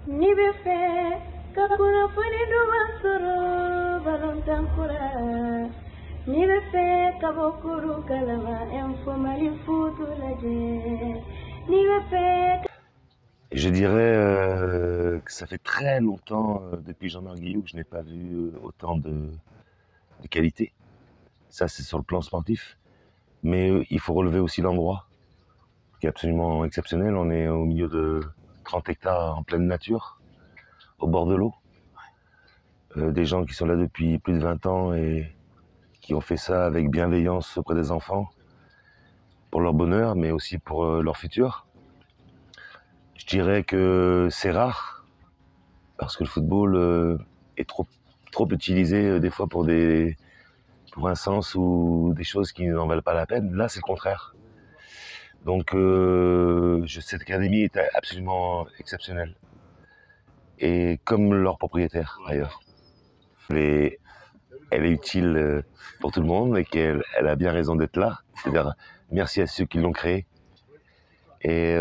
Nibefe, kakuna funi dumasuru, balontankura. Nibefe, kabokuru kalama, enfomali futu laje. Nibefe. Je dirais que ça fait très longtemps, depuis Jean-Marc Guillou, que je n'ai pas vu autant de qualité. Ça, c'est sur le plan sportif. Mais il faut relever aussi l'endroit, qui est absolument exceptionnel. On est au milieu de 30 hectares en pleine nature, au bord de l'eau. Des gens qui sont là depuis plus de 20 ans et qui ont fait ça avec bienveillance auprès des enfants, pour leur bonheur, mais aussi pour leur futur. Je dirais que c'est rare, parce que le football est trop utilisé des fois pour un sens ou des choses qui n'en valent pas la peine. Là, c'est le contraire. Donc, cette académie est absolument exceptionnelle. Et comme leur propriétaire, d'ailleurs. Elle est utile pour tout le monde et qu'elle a bien raison d'être là. C'est-à-dire, merci à ceux qui l'ont créée. Et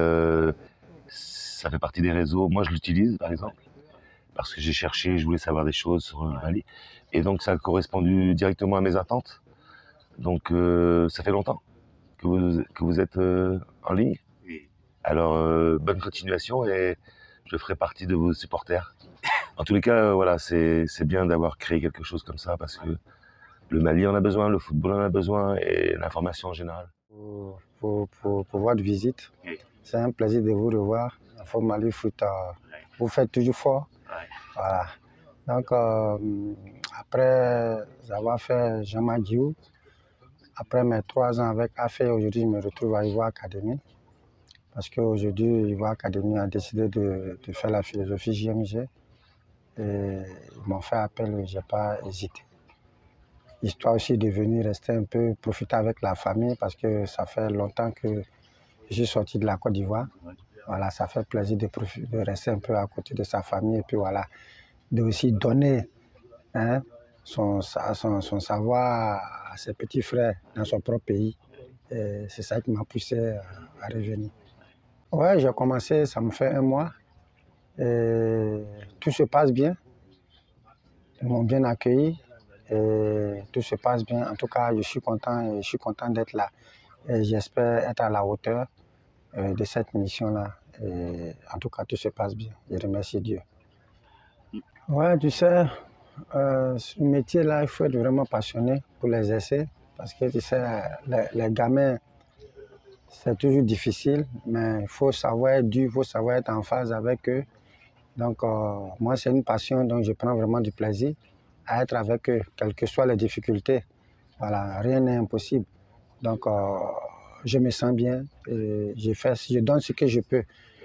ça fait partie des réseaux. Moi, je l'utilise, par exemple, parce que j'ai cherché, je voulais savoir des choses sur le Mali. Et donc, ça a correspondu directement à mes attentes. Donc, ça fait longtemps que vous êtes en ligne. Alors, bonne continuation et je ferai partie de vos supporters. En tous les cas, voilà, c'est bien d'avoir créé quelque chose comme ça parce que le Mali en a besoin, le football en a besoin et l'information en général. Pour votre visite, c'est un plaisir de vous revoir. Info Mali Foot, vous faites toujours fort. Voilà. Donc, après avoir fait Jean-Marc Guillou, après mes 3 ans avec AFE, aujourd'hui, je me retrouve à Ivoire Academy. Parce qu'aujourd'hui, Ivoire Academy a décidé de faire la philosophie JMG. Et ils m'ont fait appel, je n'ai pas hésité. Histoire aussi de venir rester un peu, profiter avec la famille, parce que ça fait longtemps que je suis sorti de la Côte d'Ivoire. Voilà, ça fait plaisir de rester un peu à côté de sa famille et puis voilà, de aussi donner son savoir à ses petits frères dans son propre pays. Et c'est ça qui m'a poussé à revenir. Ouais, j'ai commencé, ça me fait 1 mois. Et tout se passe bien. Ils m'ont bien accueilli et tout se passe bien. En tout cas, je suis content d'être là. Et j'espère être à la hauteur de cette mission-là. En tout cas, tout se passe bien. Je remercie Dieu. Ouais, tu sais, ce métier-là, il faut être vraiment passionné pour les essais. Parce que tu sais, les gamins, c'est toujours difficile, mais il faut savoir être dur, il faut savoir être en phase avec eux. Donc, moi, c'est une passion, donc je prends vraiment du plaisir à être avec eux, quelles que soient les difficultés. Voilà, rien n'est impossible. Donc, je me sens bien et je donne ce que je peux.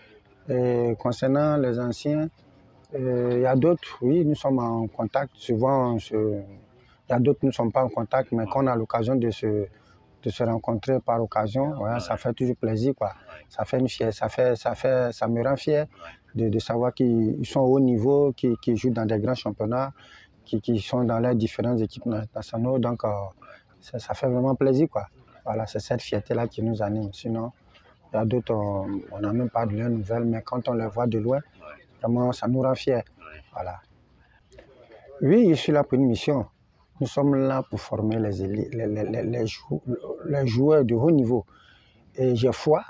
Et concernant les anciens, il y a d'autres, oui, nous sommes en contact. Souvent, il y a d'autres, nous ne sommes pas en contact, mais quand on a l'occasion de se rencontrer par occasion, voilà, ça fait toujours plaisir, quoi. Ça fait une fière, ça me rend fier de savoir qu'ils sont au haut niveau, qu'ils jouent dans des grands championnats, qui sont dans les différentes équipes nationales. Donc, ça fait vraiment plaisir, quoi. Voilà, c'est cette fierté-là qui nous anime. Sinon, il y a d'autres, on n'a même pas de leurs nouvelles, mais quand on les voit de loin, vraiment, ça nous rend fiers. Voilà. Oui, je suis là pour une mission. Nous sommes là pour former les joueurs de haut niveau. Et j'ai foi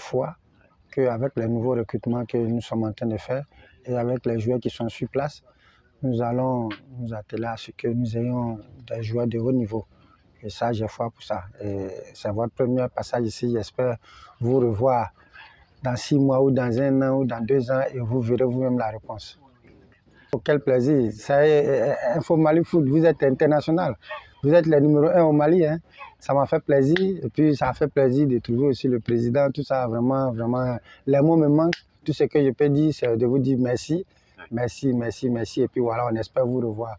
qu'avec les nouveaux recrutements que nous sommes en train de faire et avec les joueurs qui sont sur place, nous allons nous atteler à ce que nous ayons des joueurs de haut niveau. Et ça, j'ai foi pour ça. Et c'est votre premier passage ici. J'espère vous revoir dans 6 mois ou dans 1 an ou dans 2 ans et vous verrez vous-même la réponse. Quel plaisir. C'est Info Mali Foot, vous êtes international. Vous êtes le numéro 1 au Mali. Hein. Ça m'a fait plaisir. Et puis, ça a fait plaisir de trouver aussi le président. Tout ça, vraiment, vraiment. Les mots me manquent. Tout ce que je peux dire, c'est de vous dire merci. Merci, merci, merci. Et puis voilà, on espère vous revoir.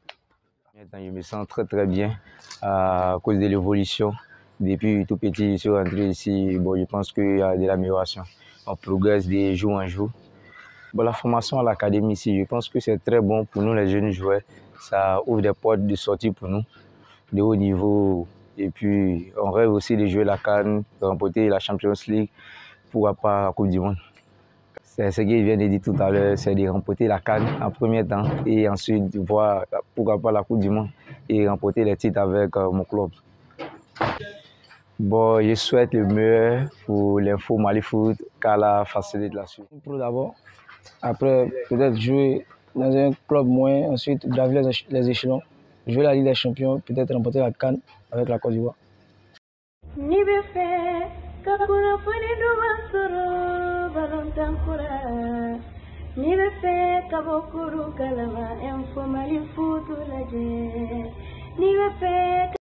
Je me sens très, très bien à cause de l'évolution. Depuis tout petit, je suis rentré ici. Bon, je pense qu'il y a de l'amélioration. On progresse de jour en jour. Bon, la formation à l'académie ici, je pense que c'est très bon pour nous, les jeunes joueurs. Ça ouvre des portes de sortie pour nous, de haut niveau. Et puis, on rêve aussi de jouer la CAN, de remporter la Champions League, pourquoi pas la Coupe du Monde. C'est ce qu'il vient de dire tout à l'heure, c'est de remporter la CAN en premier temps et ensuite voir pourquoi pas la Coupe du Monde et remporter les titres avec mon club. Bon, je souhaite le meilleur pour l'info Mali Foot car la facilite la suite. Pro d'abord, après peut-être jouer dans un club moins, ensuite gravir les échelons, jouer la Ligue des Champions, peut-être remporter la CAN avec la Côte d'Ivoire.